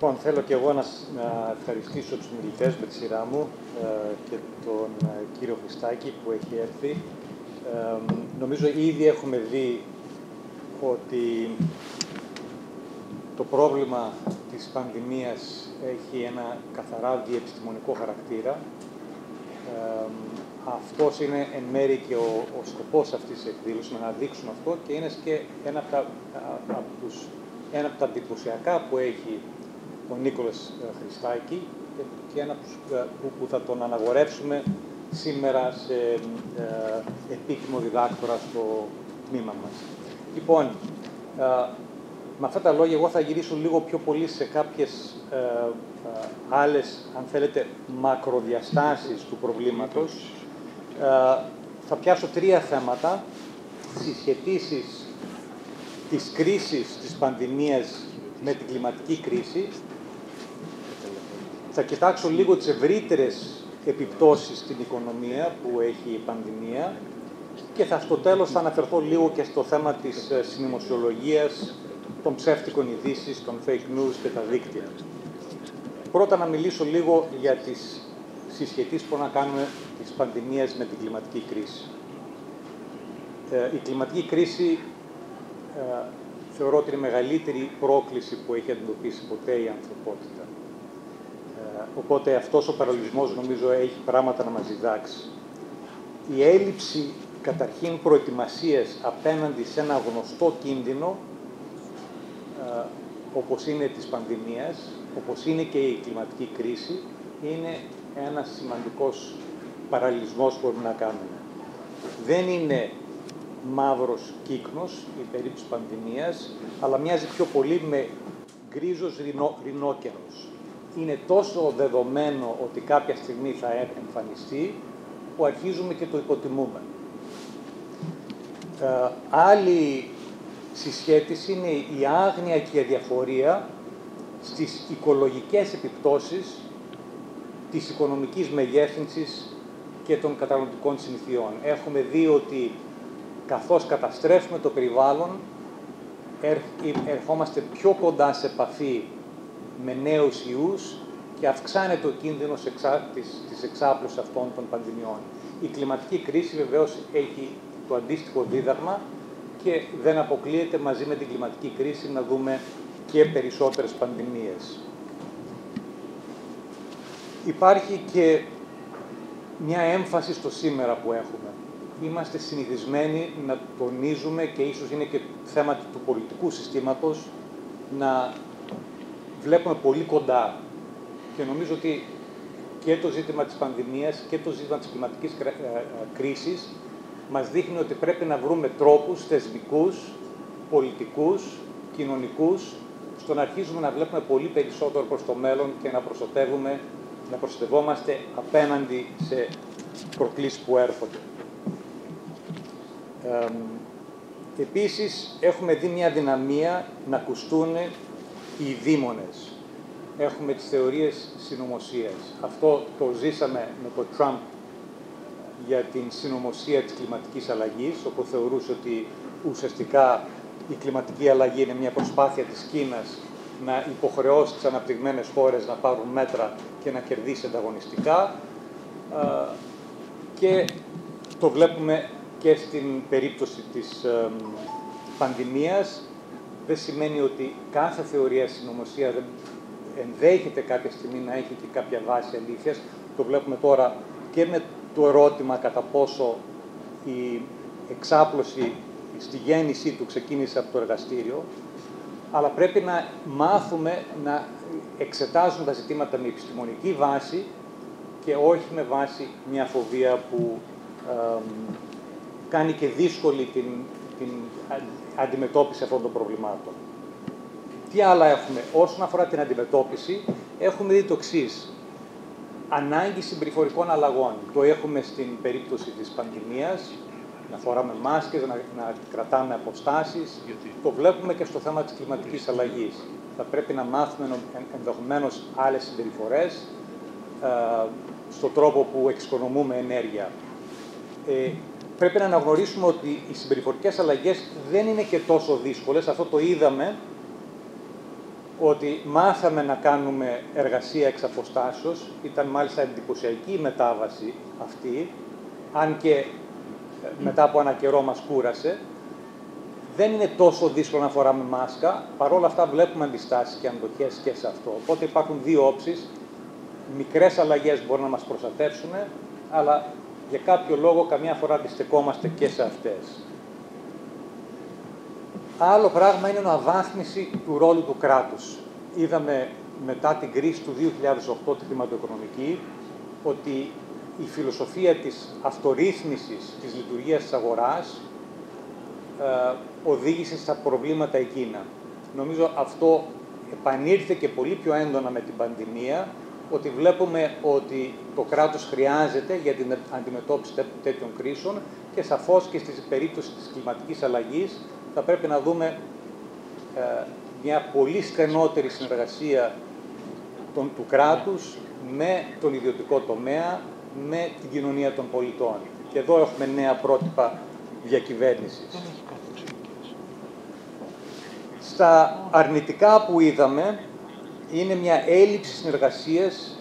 Λοιπόν, θέλω και εγώ να ευχαριστήσω τους μιλητές με τη σειρά μου και τον κύριο Χριστάκη που έχει έρθει. Νομίζω ήδη έχουμε δει ότι το πρόβλημα της πανδημίας έχει ένα καθαρά διεπιστημονικό χαρακτήρα. Αυτός είναι εν μέρει και ο σκοπός αυτής της εκδήλωσης, να δείξουμε αυτό, και είναι και ένα από τα εντυπωσιακά που έχει ο Νίκολας Χριστάκη και ένα που θα τον αναγορεύσουμε σήμερα σε επίκοιμο διδάκτορα στο τμήμα μας. Λοιπόν, με αυτά τα λόγια εγώ θα γυρίσω λίγο πιο πολύ σε κάποιες άλλες, αν θέλετε, μακροδιαστάσεις του προβλήματος. Θα πιάσω τρία θέματα: συσχετήσεις της κρίσης της πανδημίας με την κλιματική κρίση. Θα κοιτάξω λίγο τις ευρύτερες επιπτώσεις στην οικονομία που έχει η πανδημία και στο τέλος θα αναφερθώ λίγο και στο θέμα της συνωμοσιολογίας, των ψεύτικων ειδήσεις, των fake news και τα δίκτυα. Πρώτα να μιλήσω λίγο για τις συσχετήσεις που να κάνουμε της πανδημίας με την κλιματική κρίση. Η κλιματική κρίση θεωρώ ότι είναι η μεγαλύτερη πρόκληση που έχει αντιμετωπίσει ποτέ η ανθρωπότητα. Οπότε αυτός ο παραλογισμός νομίζω έχει πράγματα να μας διδάξει. Η έλλειψη καταρχήν προετοιμασίας απέναντι σε ένα γνωστό κίνδυνο, όπως είναι της πανδημίας, όπως είναι και η κλιματική κρίση, είναι ένας σημαντικός παραλυσμός που μπορούμε να κάνουμε. Δεν είναι μαύρος κύκνος η περίπτωση πανδημίας, αλλά μοιάζει πιο πολύ με γκρίζος ρινόκερος. Είναι τόσο δεδομένο ότι κάποια στιγμή θα εμφανιστεί, που αρχίζουμε και το υποτιμούμε. Άλλη συσχέτιση είναι η άγνοια και η αδιαφορία στις οικολογικές επιπτώσεις της οικονομικής μεγέθυνσης και των καταναλωτικών συνηθιών. Έχουμε δει ότι καθώς καταστρέφουμε το περιβάλλον, ερχόμαστε πιο κοντά σε επαφή με νέους ιούς και αυξάνεται ο κίνδυνος της εξάπλωσης αυτών των πανδημιών. Η κλιματική κρίση βεβαίως έχει το αντίστοιχο δίδαγμα και δεν αποκλείεται μαζί με την κλιματική κρίση να δούμε και περισσότερες πανδημίες. Υπάρχει και μια έμφαση στο σήμερα που έχουμε. Είμαστε συνηθισμένοι να τονίζουμε, και ίσως είναι και θέμα του πολιτικού συστήματος, να βλέπουμε πολύ κοντά. Και νομίζω ότι και το ζήτημα της πανδημίας και το ζήτημα της κλιματικής κρίσης μας δείχνει ότι πρέπει να βρούμε τρόπους θεσμικούς, πολιτικούς, κοινωνικούς, στο να αρχίζουμε να βλέπουμε πολύ περισσότερο προς το μέλλον και να προστατευόμαστε απέναντι σε προκλήσεις που έρχονται. Επίσης, έχουμε δει μια δυναμία να ακουστούν οι δήμονες. Έχουμε τις θεωρίες συνωμοσίας. Αυτό το ζήσαμε με τον Τραμπ για την συνωμοσία της κλιματικής αλλαγής, όπου θεωρούσε ότι ουσιαστικά η κλιματική αλλαγή είναι μια προσπάθεια της Κίνας να υποχρεώσει τις αναπτυγμένες χώρες να πάρουν μέτρα και να κερδίσει ανταγωνιστικά. Και το βλέπουμε και στην περίπτωση της πανδημίας. Δεν σημαίνει ότι κάθε θεωρία συνωμοσία δεν ενδέχεται κάποια στιγμή να έχει και κάποια βάση αλήθειας. Το βλέπουμε τώρα και με το ερώτημα κατά πόσο η εξάπλωση στη γέννησή του ξεκίνησε από το εργαστήριο, αλλά πρέπει να μάθουμε να εξετάζουμε τα ζητήματα με επιστημονική βάση και όχι με βάση μια φοβία που κάνει και δύσκολη την αντιμετώπιση αυτών των προβλημάτων. Τι άλλα έχουμε? Όσον αφορά την αντιμετώπιση, έχουμε δει το εξής: ανάγκη συμπεριφορικών αλλαγών. Το έχουμε στην περίπτωση της πανδημίας, να φοράμε μάσκες, να κρατάμε αποστάσεις. Το βλέπουμε και στο θέμα της κλιματικής αλλαγής. Θα πρέπει να μάθουμε ενδεχομένως άλλες συμπεριφορές στον τρόπο που εξοικονομούμε ενέργεια. Πρέπει να αναγνωρίσουμε ότι οι συμπεριφορικές αλλαγές δεν είναι και τόσο δύσκολες. Αυτό το είδαμε ότι μάθαμε να κάνουμε εργασία εξ αποστάσεως. Ήταν μάλιστα εντυπωσιακή η μετάβαση αυτή, αν και μετά από ένα καιρό μας κούρασε. Δεν είναι τόσο δύσκολο να φοράμε μάσκα, παρόλα αυτά βλέπουμε αντιστάσεις και αντοχές και σε αυτό. Οπότε υπάρχουν δύο όψεις. Μικρές αλλαγές μπορούν να μας προστατεύσουν, αλλά για κάποιο λόγο καμιά φορά αντιστεκόμαστε και σε αυτές. Άλλο πράγμα είναι η αναβάθμιση του ρόλου του κράτους. Είδαμε μετά την κρίση του 2008, τη χρηματοοικονομική, ότι η φιλοσοφία της αυτορύθμισης της λειτουργίας της αγοράς οδήγησε στα προβλήματα εκείνα. Νομίζω αυτό επανήλθε και πολύ πιο έντονα με την πανδημία, ότι βλέπουμε ότι το κράτος χρειάζεται για την αντιμετώπιση τέτοιων κρίσεων και σαφώς και στη περίπτωση της κλιματικής αλλαγής θα πρέπει να δούμε μια πολύ στενότερη συνεργασία του κράτους με τον ιδιωτικό τομέα, με την κοινωνία των πολιτών. Και εδώ έχουμε νέα πρότυπα διακυβέρνησης. Στα αρνητικά που είδαμε, είναι μια έλλειψη συνεργασίας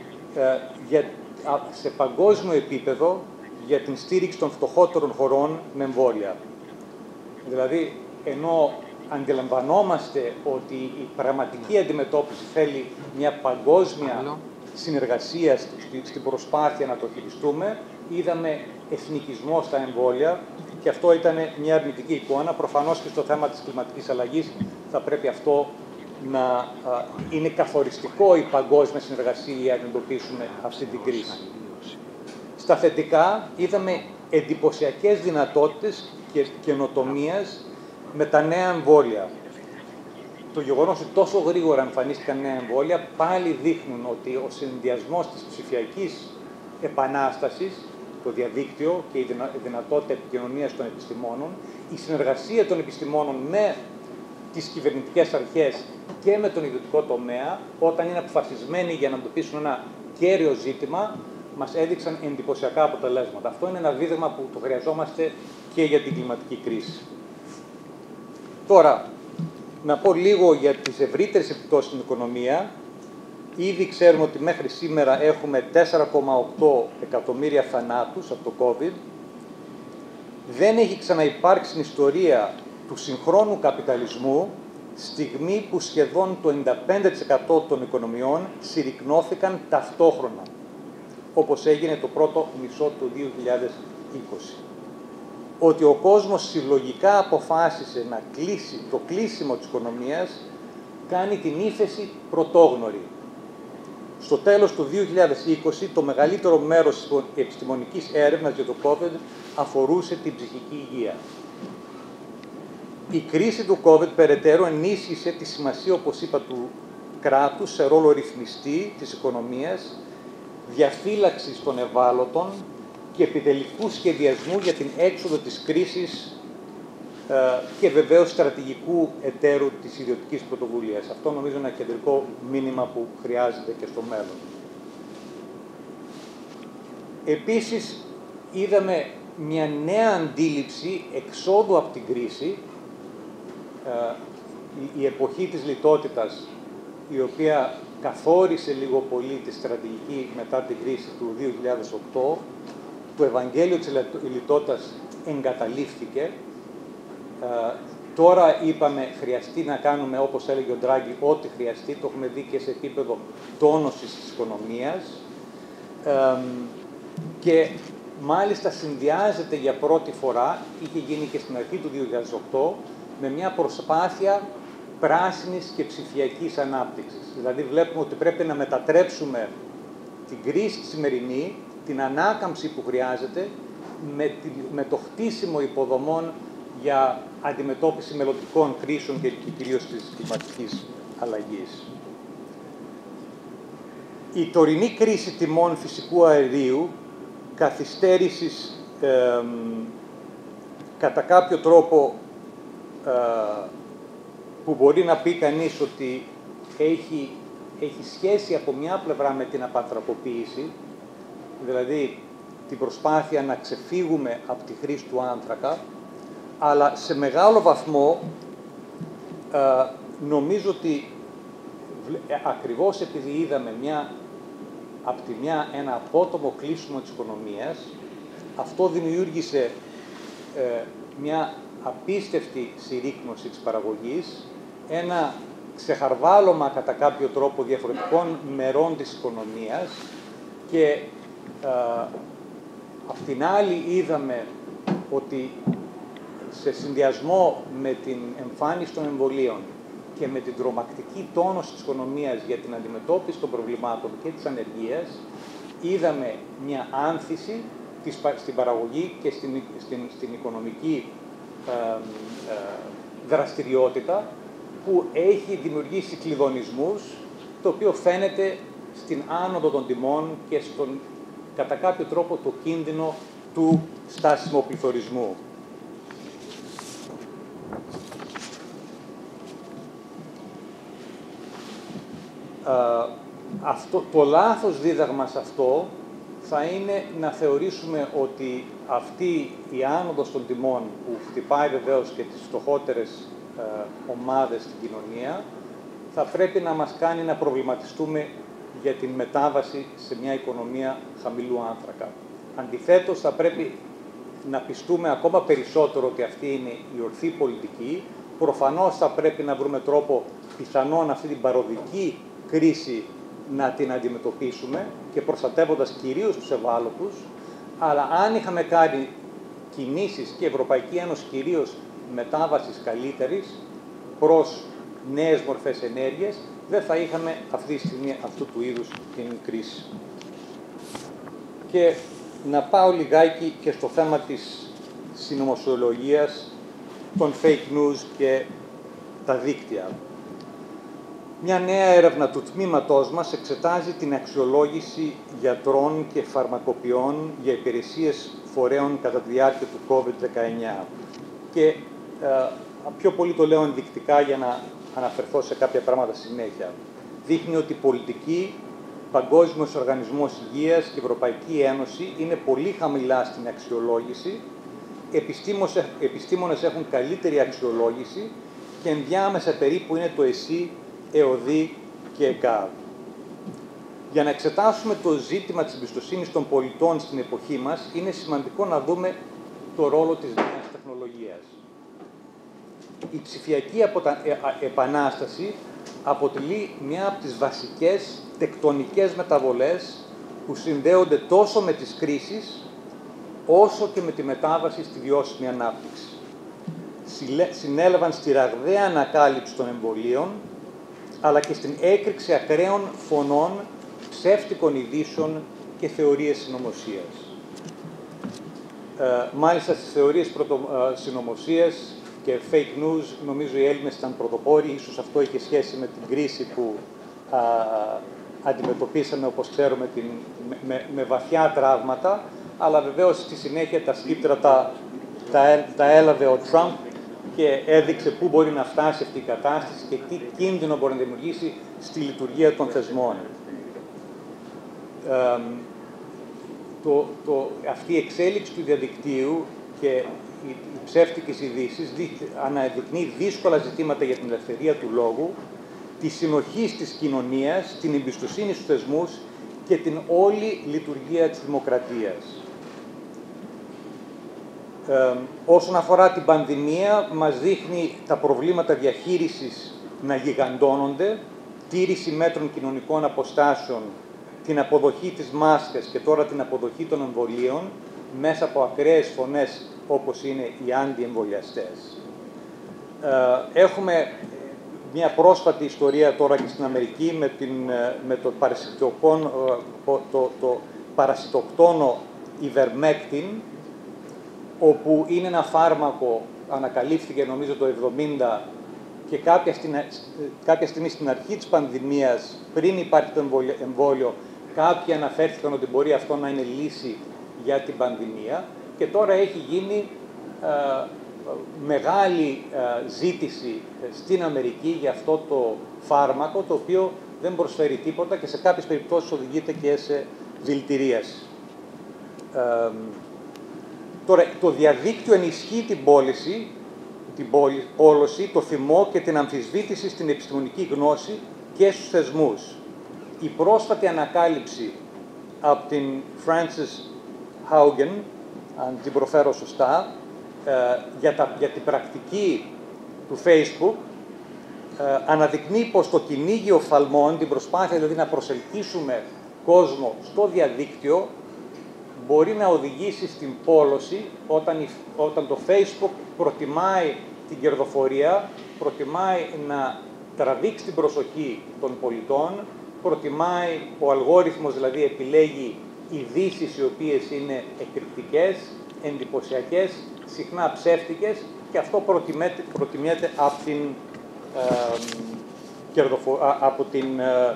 σε παγκόσμιο επίπεδο για την στήριξη των φτωχότερων χωρών με εμβόλια. Δηλαδή, ενώ αντιλαμβανόμαστε ότι η πραγματική αντιμετώπιση θέλει μια παγκόσμια συνεργασία στην προσπάθεια να το χειριστούμε, είδαμε εθνικισμό στα εμβόλια και αυτό ήταν μια αρνητική εικόνα. Προφανώς και στο θέμα της κλιματικής αλλαγής θα πρέπει αυτό να είναι καθοριστικό η παγκόσμια συνεργασία για να αντιμετωπίσουμε αυτή την κρίση. Στα θετικά είδαμε εντυπωσιακές δυνατότητες και καινοτομίας με τα νέα εμβόλια. Το γεγονός ότι τόσο γρήγορα εμφανίστηκαν νέα εμβόλια πάλι δείχνουν ότι ο συνδυασμός της ψηφιακής επανάστασης, το διαδίκτυο και η δυνατότητα επικοινωνίας των επιστημόνων, η συνεργασία των επιστημόνων με τις κυβερνητικές αρχές και με τον ιδιωτικό τομέα, όταν είναι αποφασισμένοι για να αντιμετωπίσουν ένα κέριο ζήτημα, μας έδειξαν εντυπωσιακά αποτελέσματα. Αυτό είναι ένα δίδαγμα που το χρειαζόμαστε και για την κλιματική κρίση. Τώρα, να πω λίγο για τις ευρύτερες επιπτώσεις στην οικονομία. Ήδη ξέρουμε ότι μέχρι σήμερα έχουμε 4,8 εκατομμύρια θανάτους από το COVID. Δεν έχει ξαναυπάρξει στην ιστορία του συγχρόνου καπιταλισμού στιγμή που σχεδόν το 95% των οικονομιών συρρικνώθηκαν ταυτόχρονα, όπως έγινε το πρώτο μισό του 2020. Ότι ο κόσμος συλλογικά αποφάσισε να κλείσει το κλείσιμο της οικονομίας κάνει την ύφεση πρωτόγνωρη. Στο τέλος του 2020, το μεγαλύτερο μέρος της επιστημονικής έρευνας για το COVID αφορούσε την ψυχική υγεία. Η κρίση του COVID περαιτέρω ενίσχυσε τη σημασία, όπως είπα, του κράτους σε ρόλο ρυθμιστή της οικονομίας, διαφύλαξης των ευάλωτων και επιτελικού σχεδιασμού για την έξοδο της κρίσης και βεβαίως στρατηγικού εταίρου της ιδιωτικής πρωτοβουλίας. Αυτό νομίζω είναι ένα κεντρικό μήνυμα που χρειάζεται και στο μέλλον. Επίσης, είδαμε μια νέα αντίληψη εξόδου από την κρίση, η εποχή της λιτότητας, η οποία καθόρισε λίγο πολύ τη στρατηγική μετά την κρίση του 2008, το Ευαγγέλιο της λιτότητας εγκαταλείφθηκε. Τώρα είπαμε χρειαστεί να κάνουμε, όπως έλεγε ο Ντράγκη, ό,τι χρειαστεί. Το έχουμε δει και σε επίπεδο τόνωσης της οικονομίας. Και μάλιστα συνδυάζεται για πρώτη φορά, είχε γίνει και στην αρχή του 2008, με μια προσπάθεια πράσινης και ψηφιακής ανάπτυξης. Δηλαδή βλέπουμε ότι πρέπει να μετατρέψουμε την κρίση σημερινή, την ανάκαμψη που χρειάζεται, με το χτίσιμο υποδομών για αντιμετώπιση μελλοντικών κρίσεων και κυρίως της κλιματικής αλλαγής. Η τωρινή κρίση τιμών φυσικού αερίου, καθυστέρησης κατά κάποιο τρόπο που μπορεί να πει κανείς ότι έχει σχέση από μια πλευρά με την απανθρακοποίηση, δηλαδή την προσπάθεια να ξεφύγουμε από τη χρήση του άνθρακα, αλλά σε μεγάλο βαθμό νομίζω ότι ακριβώς επειδή είδαμε απ' τη μια ένα απότομο κλείσιμο της οικονομίας, αυτό δημιούργησε μια απίστευτη συρρίκνωση της παραγωγής, ένα ξεχαρβάλωμα κατά κάποιο τρόπο διαφορετικών μερών της οικονομίας και απ' την άλλη είδαμε ότι σε συνδυασμό με την εμφάνιση των εμβολίων και με την τρομακτική τόνωση της οικονομίας για την αντιμετώπιση των προβλημάτων και της ανεργίας, είδαμε μια άνθηση στην παραγωγή και στην οικονομική δραστηριότητα που έχει δημιουργήσει κλειδονισμούς, το οποίο φαίνεται στην άνοδο των τιμών και κατά κάποιο τρόπο το κίνδυνο του στάσιμου πληθωρισμού. Το λάθος δίδαγμα σε αυτό θα είναι να θεωρήσουμε ότι αυτή η άνοδος των τιμών που χτυπάει βεβαίως και τις φτωχότερες ομάδες στην κοινωνία θα πρέπει να μας κάνει να προβληματιστούμε για την μετάβαση σε μια οικονομία χαμηλού άνθρακα. Αντιθέτως, θα πρέπει να πιστούμε ακόμα περισσότερο ότι αυτή είναι η ορθή πολιτική. Προφανώς θα πρέπει να βρούμε τρόπο πιθανόν αυτή την παροδική κρίση να την αντιμετωπίσουμε και προστατεύοντας κυρίως τους ευάλωτους, αλλά αν είχαμε κάνει κινήσεις και η Ευρωπαϊκή Ένωση κυρίως μετάβασης καλύτερης προς νέες μορφές ενέργειας, δεν θα είχαμε αυτή τη στιγμή αυτού του είδους την κρίση. Και να πάω λιγάκι και στο θέμα της συνωμοσιολογίας, των fake news και τα δίκτυα. Μια νέα έρευνα του τμήματός μας εξετάζει την αξιολόγηση γιατρών και φαρμακοποιών για υπηρεσίες φορέων κατά τη διάρκεια του COVID-19. Και πιο πολύ το λέω ενδεικτικά για να αναφερθώ σε κάποια πράγματα συνέχεια. Δείχνει ότι η πολιτική, Παγκόσμιος Οργανισμός Υγείας και η Ευρωπαϊκή Ένωση είναι πολύ χαμηλά στην αξιολόγηση. Επιστήμονες έχουν καλύτερη αξιολόγηση και ενδιάμεσα περίπου είναι το ΕΣΥ, ΕΟΔΗ και ΕΚΑΒ. Για να εξετάσουμε το ζήτημα της εμπιστοσύνης των πολιτών στην εποχή μας, είναι σημαντικό να δούμε το ρόλο της νέας τεχνολογίας. Η ψηφιακή επανάσταση αποτελεί μια από τις βασικές τεκτονικές μεταβολές που συνδέονται τόσο με τις κρίσεις, όσο και με τη μετάβαση στη βιώσιμη ανάπτυξη. Συνέλαβαν στη ραγδαία ανακάλυψη των εμβολίων, αλλά και στην έκρηξη ακραίων φωνών, ψεύτικων ειδήσεων και θεωρίες συνωμοσίας. Μάλιστα, στις θεωρίες συνωμοσίας και fake news, νομίζω οι Έλληνες ήταν πρωτοπόροι. Ίσως αυτό είχε σχέση με την κρίση που αντιμετωπίσαμε, όπως ξέρουμε, με βαθιά τραύματα, αλλά βεβαίως στη συνέχεια τα σκύπτρα τα έλαβε ο Τραμπ και έδειξε πού μπορεί να φτάσει αυτή η κατάσταση και τι κίνδυνο μπορεί να δημιουργήσει στη λειτουργία των θεσμών. Αυτή η εξέλιξη του διαδικτύου και οι ψεύτικες ειδήσεις αναδεικνύει δύσκολα ζητήματα για την ελευθερία του λόγου, τη συνοχή της κοινωνίας, την εμπιστοσύνη στους θεσμούς και την όλη λειτουργία της δημοκρατίας. Όσον αφορά την πανδημία, μας δείχνει τα προβλήματα διαχείρισης να γιγαντώνονται, τήρηση μέτρων κοινωνικών αποστάσεων, την αποδοχή της μάσκας και τώρα την αποδοχή των εμβολίων μέσα από ακραίες φωνές όπως είναι οι αντιεμβολιαστές. Έχουμε μια πρόσφατη ιστορία τώρα και στην Αμερική με το παρασιτοκτόνο Ivermectin, όπου είναι ένα φάρμακο, ανακαλύφθηκε νομίζω το 1970 και κάποια στιγμή στην αρχή της πανδημίας, πριν υπάρχει το εμβόλιο, κάποιοι αναφέρθηκαν ότι μπορεί αυτό να είναι λύση για την πανδημία και τώρα έχει γίνει μεγάλη ζήτηση στην Αμερική για αυτό το φάρμακο, το οποίο δεν προσφέρει τίποτα και σε κάποιες περιπτώσεις οδηγείται και σε δηλητηρίαση. Τώρα, το διαδίκτυο ενισχύει την πόλωση, το θυμό και την αμφισβήτηση στην επιστημονική γνώση και στους θεσμούς. Η πρόσφατη ανακάλυψη από την Frances Haugen, αν την προφέρω σωστά, για την πρακτική του Facebook, αναδεικνύει πως το κυνήγι οφθαλμών, την προσπάθεια δηλαδή να προσελκύσουμε κόσμο στο διαδίκτυο, μπορεί να οδηγήσει στην πόλωση όταν το Facebook προτιμάει την κερδοφορία, προτιμάει να τραβήξει την προσοχή των πολιτών, προτιμάει, ο αλγόριθμος δηλαδή επιλέγει ειδήσεις οι οποίες είναι εκρηκτικές, εντυπωσιακές, συχνά ψεύτικες, και αυτό προτιμιέται από την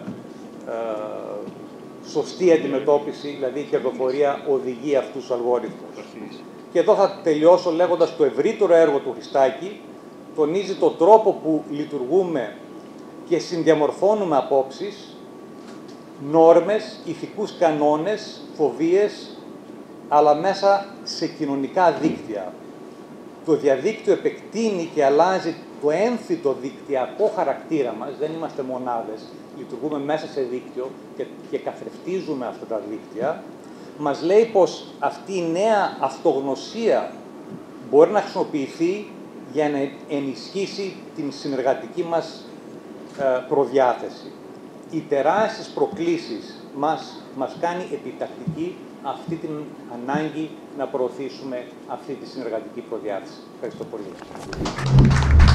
σωστή αντιμετώπιση, δηλαδή η κερδοφορία οδηγεί αυτούς τους αλγόριθμους. Και εδώ θα τελειώσω λέγοντας το ευρύτερο έργο του Χριστάκη, τονίζει τον τρόπο που λειτουργούμε και συνδιαμορφώνουμε απόψεις, νόρμες, ηθικούς κανόνες, φοβίες, αλλά μέσα σε κοινωνικά δίκτυα. Το διαδίκτυο επεκτείνει και αλλάζει το έμφυτο δικτυακό χαρακτήρα μας, δεν είμαστε μονάδες, λειτουργούμε μέσα σε δίκτυο και καθρεφτίζουμε αυτά τα δίκτυα. Μας λέει πως αυτή η νέα αυτογνωσία μπορεί να χρησιμοποιηθεί για να ενισχύσει την συνεργατική μας προδιάθεση. Οι τεράστιες προκλήσεις μας κάνει επιτακτική αυτή την ανάγκη να προωθήσουμε αυτή τη συνεργατική προδιάθεση. Ευχαριστώ πολύ.